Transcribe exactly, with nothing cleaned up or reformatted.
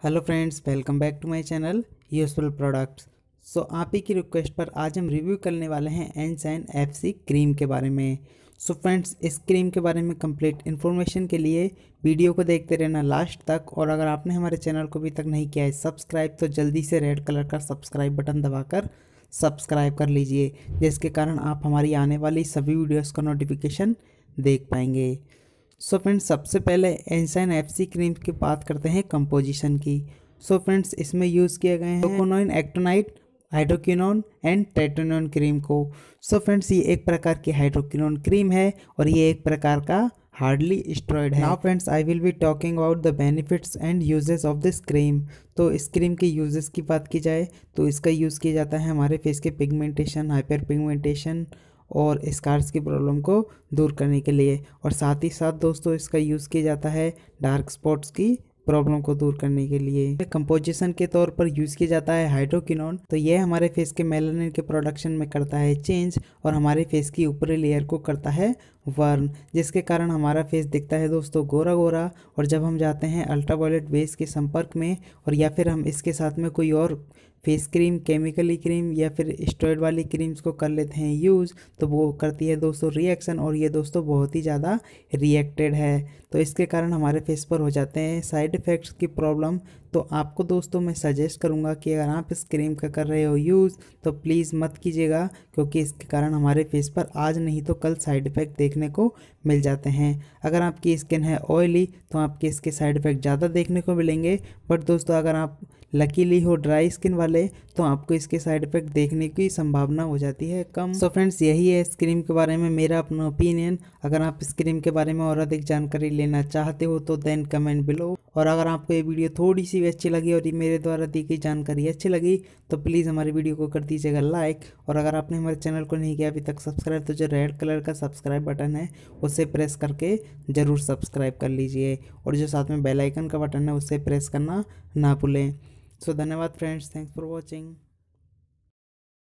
Hello friends, welcome back to my channel useful products. So आप ही की request पर आज हम रिव्यू करने वाले हैं एनशाइन एफसी क्रीम के बारे में। सो so फ्रेंड्स, इस क्रीम के बारे में कंप्लीट इन्फॉर्मेशन के लिए वीडियो को देखते रहना लास्ट तक। और अगर आपने हमारे चैनल को अभी तक नहीं किया है सब्सक्राइब, तो जल्दी से रेड कलर का सब्सक्राइब बटन दबाकर सब्सक्राइब कर लीजिए, जिसके कारण आप हमारी आने वाली सभी वीडियोज़ का नोटिफिकेशन देख पाएंगे। सो so फ्रेंड्स, सबसे पहले एनशाइन एफसी क्रीम की बात करते हैं कंपोजिशन की। सो so फ्रेंड्स, इसमें यूज़ किए गए हैं टोकोनोइन, एक्टोनाइट, हाइड्रोक्विनोन एंड ट्रेटोनोन क्रीम को। सो so फ्रेंड्स, ये एक प्रकार की हाइड्रोक्विनोन क्रीम है और ये एक प्रकार का हार्डली स्टेरॉइड है। Now friends, I will be talking about the benefits and uses of this cream. तो इस क्रीम के यूजेस की बात की जाए तो इसका यूज़ किया जाता है हमारे फेस के पिगमेंटेशन, हाइपर पिगमेंटेशन और स्कार्स की प्रॉब्लम को दूर करने के लिए। और साथ ही साथ दोस्तों, इसका यूज़ किया जाता है डार्क स्पॉट्स की प्रॉब्लम को दूर करने के लिए। कंपोजिशन के तौर पर यूज़ किया जाता है हाइड्रोक्विनोन। तो यह हमारे फेस के मेलानिन के प्रोडक्शन में करता है चेंज और हमारे फेस की ऊपरी लेयर को करता है वर्न, जिसके कारण हमारा फेस दिखता है दोस्तों गोरा गोरा। और जब हम जाते हैं अल्ट्रावायलेट बेस के संपर्क में और या फिर हम इसके साथ में कोई और फेस क्रीम, केमिकली क्रीम या फिर स्टेरॉइड वाली क्रीम्स को कर लेते हैं यूज़, तो वो करती है दोस्तों रिएक्शन, और ये दोस्तों बहुत ही ज़्यादा रिएक्टेड है। तो इसके कारण हमारे फेस पर हो जाते हैं साइड इफ़ेक्ट्स की प्रॉब्लम। तो आपको दोस्तों मैं सजेस्ट करूंगा कि अगर आप इस क्रीम का कर रहे हो यूज़ तो प्लीज़ मत कीजिएगा, क्योंकि इसके कारण हमारे फेस पर आज नहीं तो कल साइड इफ़ेक्ट देखने को मिल जाते हैं। अगर आपकी स्किन है ऑयली तो आपके इसके साइड इफ़ेक्ट ज़्यादा देखने को मिलेंगे, बट दोस्तों अगर आप लकीली हो ड्राई स्किन वाले तो आपको इसके साइड इफ़ेक्ट देखने की संभावना हो जाती है कम। सो so फ्रेंड्स, यही है इस क्रीम के बारे में मेरा अपना ओपिनियन। अगर आप इस क्रीम के बारे में और अधिक जानकारी लेना चाहते हो तो देन कमेंट बिलो। और अगर आपको ये वीडियो थोड़ी सी भी अच्छी लगी और ये मेरे द्वारा दी गई जानकारी अच्छी लगी तो प्लीज़ हमारी वीडियो को कर दीजिएगा लाइक। और अगर आपने हमारे चैनल को नहीं किया अभी तक सब्सक्राइब, तो जो रेड कलर का सब्सक्राइब बटन है उसे प्रेस करके ज़रूर सब्सक्राइब कर लीजिए। और जो साथ में बेल आइकन का बटन है उसे प्रेस करना ना भूलें। सो धन्यवाद फ्रेंड्स, थैंक्स फॉर वॉचिंग।